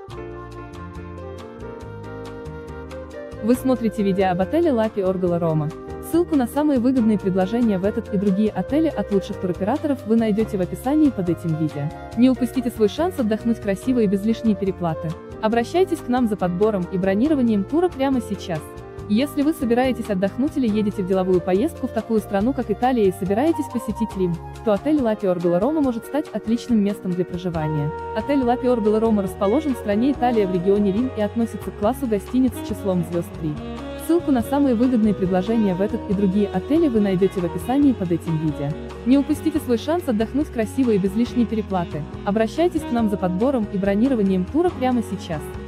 Вы смотрите видео об отеле La Pergola Roma. Ссылку на самые выгодные предложения в этот и другие отели от лучших туроператоров вы найдете в описании под этим видео. Не упустите свой шанс отдохнуть красиво и без лишней переплаты. Обращайтесь к нам за подбором и бронированием тура прямо сейчас. Если вы собираетесь отдохнуть или едете в деловую поездку в такую страну, как Италия, и собираетесь посетить Рим, то отель La Pergola Roma может стать отличным местом для проживания. Отель La Pergola Roma расположен в стране Италия в регионе Рим и относится к классу гостиниц с числом звезд 3. Ссылку на самые выгодные предложения в этот и другие отели вы найдете в описании под этим видео. Не упустите свой шанс отдохнуть красиво и без лишней переплаты. Обращайтесь к нам за подбором и бронированием тура прямо сейчас.